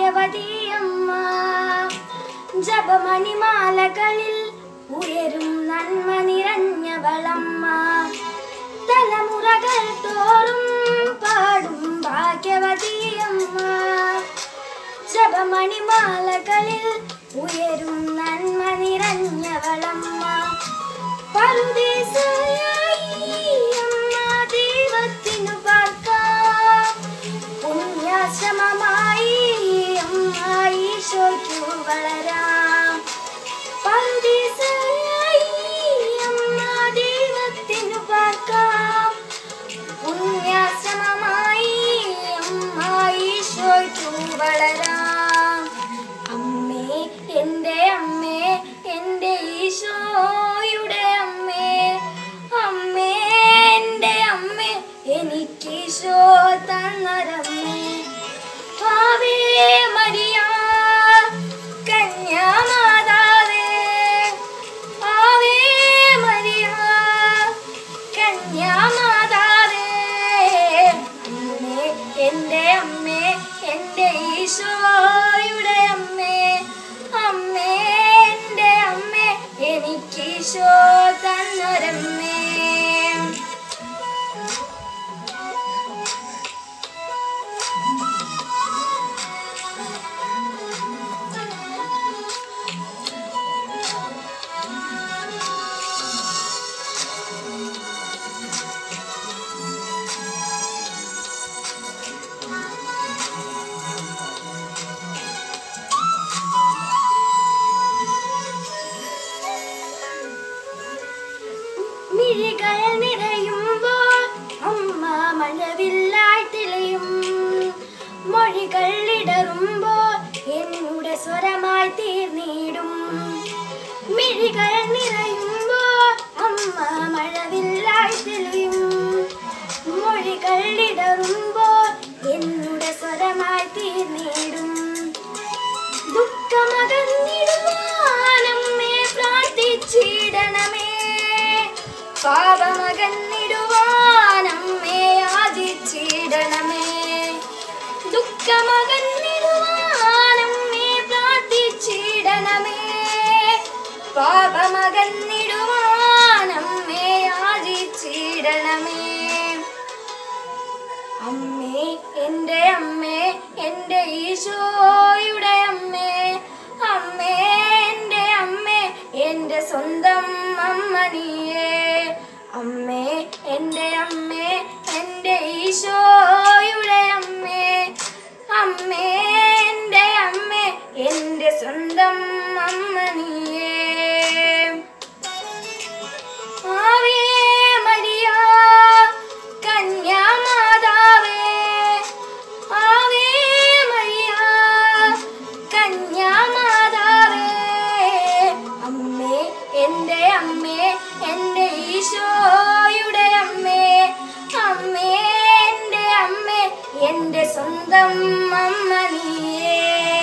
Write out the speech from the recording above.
ഭാഗ്യവതിയമ്മ. ജപമണിമാലകളിൽ ഉയരും നന്മ നിറഞ്ഞവളമ്മ. തലമുറകൾ തോറും പാടും ഭാഗ്യവതിയമ്മ. ജപമണിമാലകളിൽ ഉയരും നന്മ നിറഞ്ഞവളമ്മ. പറുദീസയായി അമ്മ ദൈവത്തിനു പാർക്കാം. പുണ്യാശ്രമമായി അമ്മ ഈശോയ്ക്കു വളരാം. പറുദീസയായി അമ്മ ദൈവത്തിനു പാർക്കാം. പുണ്യാശ്രമമായി അമ്മ ഈശോയ്ക്കു വളരാം. അമ്മേ എൻ്റെ അമ്മേ എൻ്റെ ഈശോയുടെ അമ്മേ, അമ്മേ എൻ്റെ അമ്മേ എനിക്കീശോ തന്നൊരമ്മേ. ആവേ മരിയ കന്യാമാതാവേ, ആവേ മരിയ കന്യാമാതാവേ. അമ്മേ എൻ്റെ അമ്മേ എൻ്റെ ഈശോയുടെ അമ്മേ, അമ്മേ എൻ്റെ അമ്മേ എനിക്കീശോ തന്നൊരമ്മേ. മിഴികൾ നിറയുമ്പോൾ അമ്മ മഴവില്ലായി തെളിയും. മൊഴികൾ ഇടറുമ്പോൾ എന്നുടെ സ്വരമായി തീർന്നിടും. മിഴികൾ നിറയുമ്പോൾ അമ്മ മഴവില്ലായി തെളിയും. മൊഴികൾ ഇടറുമ്പോൾ എന്നുടെ സ്വരമായി തീർന്നിടും. ദുഃഖമകന്നിടുവാനമ്മേ പ്രാർത്ഥിച്ചിടണമേ. പാപമകന്നിടുവാനമ്മേ യാചിച്ചിടണമേ. ദുഃഖമകന്നിടുവാനമ്മേ പ്രാർത്ഥിച്ചിടണമേ. പാപമകന്നിടുവാനമ്മേ യാചിച്ചിടണമേ. അമ്മേ എൻ്റെ അമ്മേ എൻ്റെ ഈശോയുടെ അമ്മേ, അമ്മേ എൻ്റെ അമ്മേ എൻ്റെ സ്വന്തം അമ്മ നീയേ. അമ്മേ എൻ്റെ അമ്മേ എൻ്റെ ഈശോയുടെ അമ്മേ, അമ്മേ എൻ്റെ അമ്മേ എൻ്റെ സ്വന്തം അമ്മ നീയേ. ആവേ മരിയ കന്യാമാതാവേ, ആവേ മരിയ കന്യാമാതാവേ. അമ്മേ എൻ്റെ അമ്മേ എൻ്റെ ഈശോയുടെ അമ്മേ, അമ്മേ എൻ്റെ അമ്മേ എൻ്റെ സ്വന്തം അമ്മ നീയേ.